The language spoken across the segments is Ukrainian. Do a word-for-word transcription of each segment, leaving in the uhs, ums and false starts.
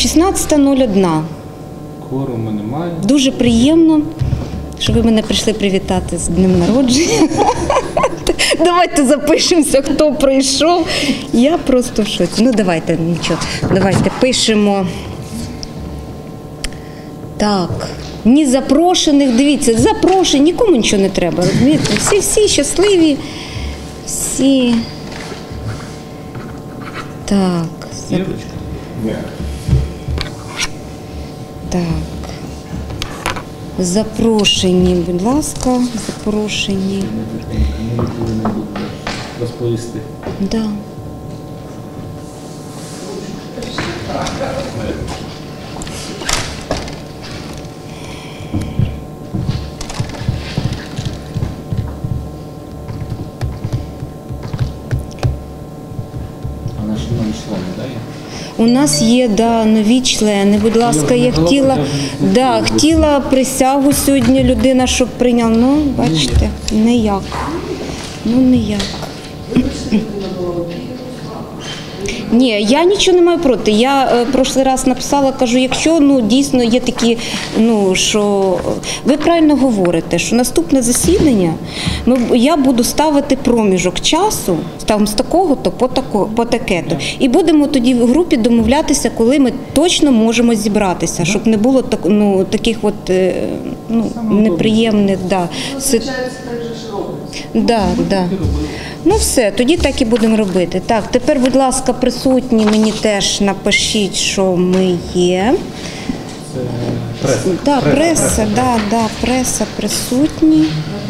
шістнадцята нуль одна. Кворуму немає. Дуже приємно, що ви мене прийшли привітати з днем народження. Давайте запишемося, хто прийшов. Я просто в шоці. Ну, давайте, нічого. Давайте пишемо. Так. Ні запрошених, дивіться, запрошень, нікому нічого не треба, розумієте? Всі, всі щасливі, всі. Так. Зап... Так. Запрошені, будь ласка, запрошені. Розповісти. Да. А наші нові члени, так? У нас є да, нові члени. Будь ласка, я хотіла, да, хотіла присягу сьогодні людина, щоб прийняла. Ну, бачите, ніяк. Ну, ніяк. Ні, я нічого не маю проти. Я е, прошлий раз написала, кажу, якщо ну, дійсно є такі, ну, що ви правильно говорите, що наступне засідання, ми, я буду ставити проміжок часу, там з такого-то по, тако, по таке-то. І будемо тоді в групі домовлятися, коли ми точно можемо зібратися, щоб не було так, ну, таких от, е, ну, неприємних, да, ситуацій. Да, да. Ну все, тоді так і будемо робити. Так, тепер, будь ласка, присутні мені теж напишіть, що ми є. Це преса. Да, преса, преса, да, да, преса присутні.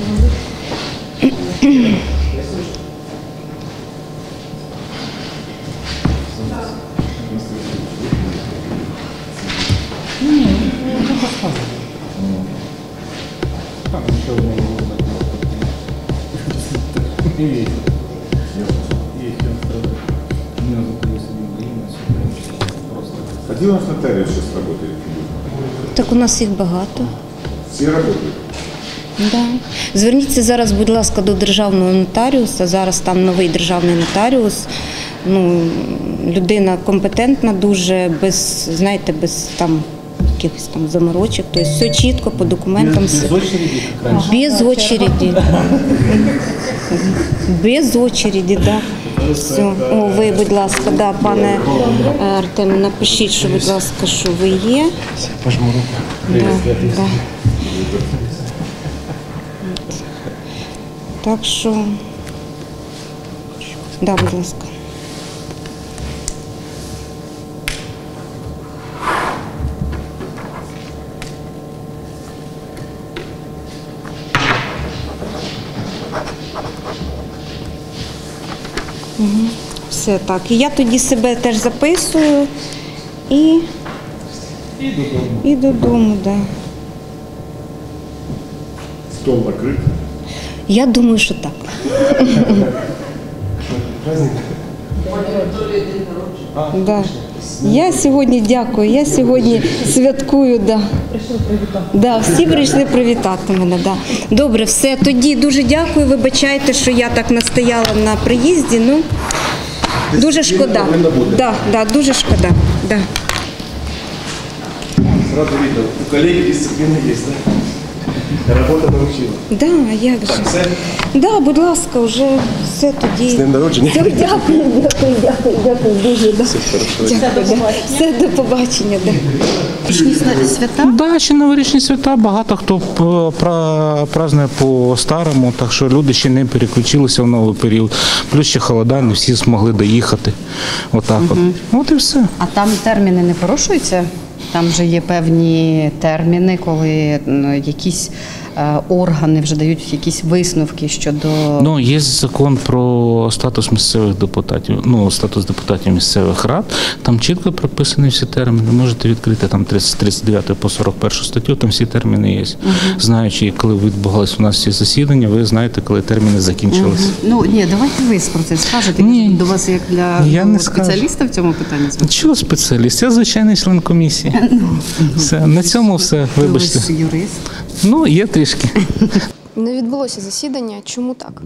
Есть. Есть он меня зовут просто. Один у нас нотариус сейчас работает. Так у нас їх багато. Все работают. Да. Зверніться зараз, будь ласка, до державного нотаріуса. Зараз там новий державний нотаріус. Ну, людина компетентна дуже, без, знаєте, без там якихось там заморочок. Тобто все чітко по документам. Без, без очереди, як раніше? Без очереди. Без очереди, да. Все. О, ви, будь ласка, да, пане Артем, напишіть, що, будь ласка, що ви є. Пожму руку. Да, да. Так що, да, будь ласка. Угу. Все так. І я тоді себе теж записую і, І додому. і додому, да. Стол накрыт. Я думаю, що так. Праздник. Да. Я сьогодні дякую, я сьогодні святкую. Да. Да, всі прийшли привітати мене. Да. Добре, все, тоді дуже дякую, вибачайте, що я так настояла на приїзді. Ну, дуже шкода. Да, да, дуже шкода. Да. Сразу видно, у коллеги дисциплина есть, да? Работа научила. Да, а як же? Все? Да, будь ласка, вже все тоді. З днем народження. Все, дякую, дякую, дякую, дякую дуже. Да. Все хорошо. Дякую, да. Все, до побачення. Да. Свята? Да, ще новорічні свята, багато хто пра- празднує по-старому, так що люди ще не переключилися в новий період. Плюс ще холода, не всі змогли доїхати. Отак от. От і все. А там терміни не порушуються? Там вже є певні терміни, коли ну, якісь е, органи вже дають якісь висновки щодо… Ну, є закон про статус місцевих депутатів, ну, статус депутатів місцевих рад, там чітко прописані всі терміни. Можете відкрити там тридцять, тридцять дев'яту по сорок першу статтю, там всі терміни є. Угу. Знаючи, коли відбувалися у нас ці засідання, ви знаєте, коли терміни закінчилися. Угу. Ну, ні, давайте ви про це скажете. Ні. До вас як для Я ну, не спеціаліста в цьому питанні? Чого спеціаліст? Я звичайний член комісії. Все, на цьому все, вибачте. Ви ж юрист. Ну, є трішки. Не відбулося засідання. Чому так?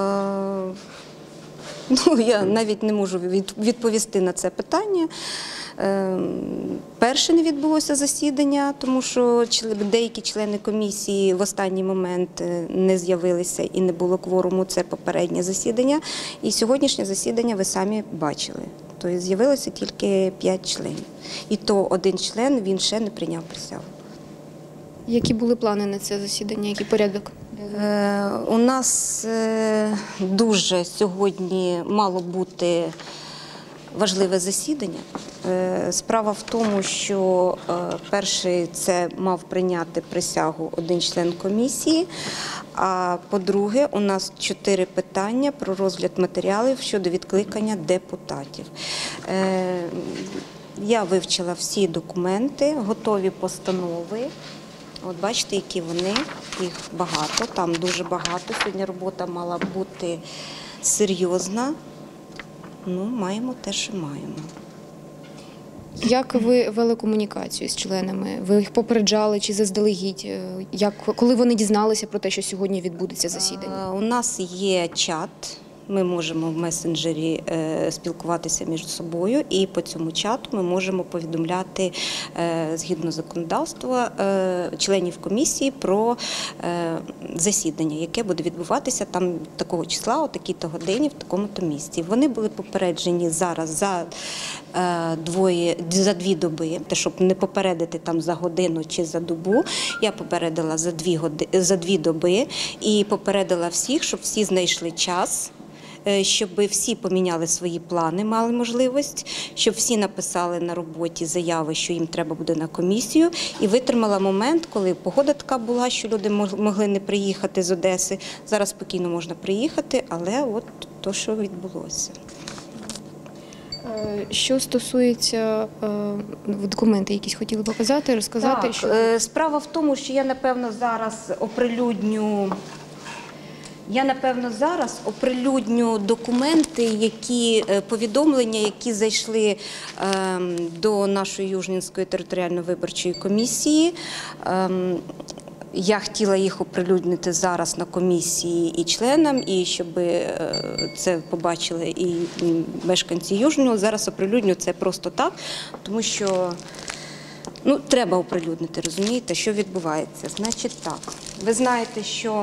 Е, ну, я навіть не можу від- відповісти на це питання. Перше не відбулося засідання, тому що деякі члени комісії в останній момент не з'явилися і не було кворуму, це попереднє засідання. І сьогоднішнє засідання ви самі бачили. Тобто з'явилося тільки п'ять членів. І то один член, він ще не прийняв присягу. Які були плани на це засідання? Який порядок? Е, у нас е, дуже сьогодні мало бути важливе засідання. Е, справа в тому, що е, перший це мав прийняти присягу один член комісії, а по-друге, у нас чотири питання про розгляд матеріалів щодо відкликання депутатів. Е, я вивчила всі документи, готові постанови. От бачите, які вони, їх багато, там дуже багато. Сьогодні робота мала бути серйозна. Ну, маємо те, що маємо. Як ви вели комунікацію з членами? Ви їх попереджали чи заздалегідь? Як, коли вони дізналися про те, що сьогодні відбудеться засідання? Е, У нас є чат. Ми можемо в месенджері е, спілкуватися між собою, і по цьому чату ми можемо повідомляти е, згідно законодавства е, членів комісії про е, засідання, яке буде відбуватися там такого числа, о такій-то годині, в такому-то місці. Вони були попереджені зараз за е, двоє за дві доби, те, щоб не попередити там за годину чи за добу. Я попередила за дві годи за дві доби і попередила всіх, щоб всі знайшли час, щоб всі поміняли свої плани, мали можливість, щоб всі написали на роботі заяви, що їм треба буде на комісію, і витримала момент, коли погода така була, що люди могли не приїхати з Одеси. Зараз спокійно можна приїхати, але от то, що відбулося. Що стосується документи, якісь хотіли показати, розказати? Так, що... Справа в тому, що я, напевно, зараз оприлюдню Я, напевно, зараз оприлюдню документи, які, повідомлення, які зайшли е, до нашої Южненської територіальної виборчої комісії. Е, я хотіла їх оприлюднити зараз на комісії і членам, і щоб це побачили і мешканці Южного. Зараз оприлюдню це просто так, тому що ну, треба оприлюднити, розумієте, що відбувається. Значить так, ви знаєте, що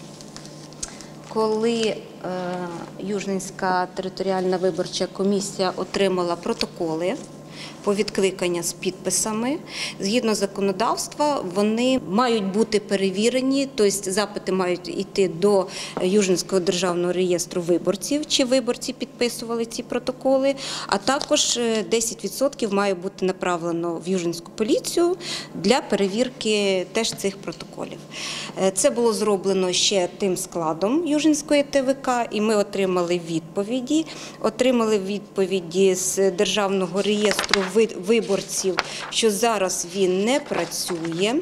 коли е, Южненська територіальна виборча комісія отримала протоколи по відкликання з підписами, згідно законодавства, вони мають бути перевірені, тобто запити мають йти до Южненського державного реєстру виборців, чи виборці підписували ці протоколи, а також десять відсотків має бути направлено в Южненську поліцію для перевірки теж цих протоколів. Це було зроблено ще тим складом Южненської Те Ве Ка, і ми отримали відповіді. Отримали відповіді з Державного реєстру виборців, що зараз він не працює,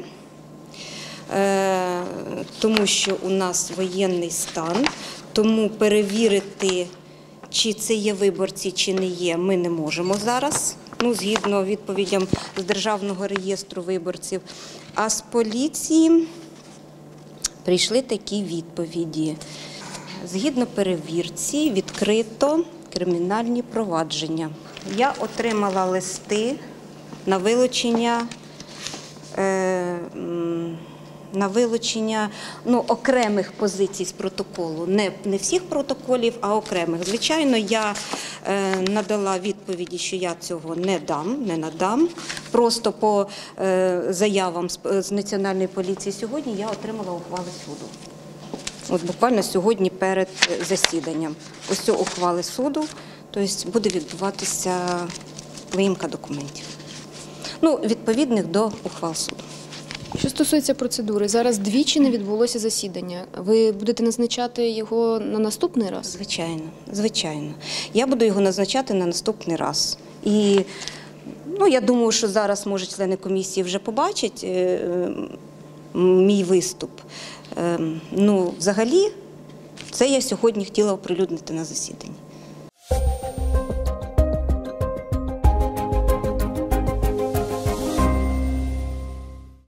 тому що у нас воєнний стан, тому перевірити, чи це є виборці, чи не є, ми не можемо зараз, ну, згідно відповідям з Державного реєстру виборців. А з поліції прийшли такі відповіді. Згідно перевірці відкрито кримінальні провадження. Я отримала листи на вилучення, е, на вилучення ну, окремих позицій з протоколу. Не, не всіх протоколів, а окремих. Звичайно, я е, надала відповіді, що я цього не дам, не надам. Просто по е, заявам з, з Національної поліції сьогодні я отримала ухвали суду. От буквально сьогодні перед засіданням. Ось це ухвали суду. Тобто буде відбуватися виїмка документів. Ну, відповідних до ухвал суду. Що стосується процедури, зараз двічі не відбулося засідання. Ви будете назначати його на наступний раз? Звичайно, звичайно. Я буду його назначати на наступний раз. І ну, я думаю, що зараз, може, члени комісії вже побачать е, мій виступ. Е, ну, взагалі, це я сьогодні хотіла оприлюднити на засіданні.